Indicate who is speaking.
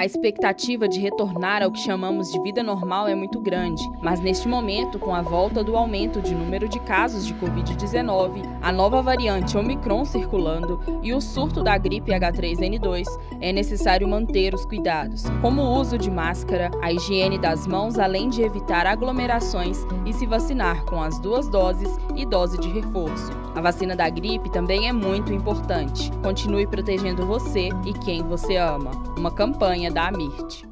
Speaker 1: A expectativa de retornar ao que chamamos de vida normal é muito grande, mas neste momento, com a volta do aumento de número de casos de Covid-19, a nova variante Omicron circulando e o surto da gripe H3N2, é necessário manter os cuidados, como o uso de máscara, a higiene das mãos, além de evitar aglomerações e se vacinar com as 2 doses e dose de reforço. A vacina da gripe também é muito importante. Continue protegendo você e quem você ama. Uma campanha da AMIRT.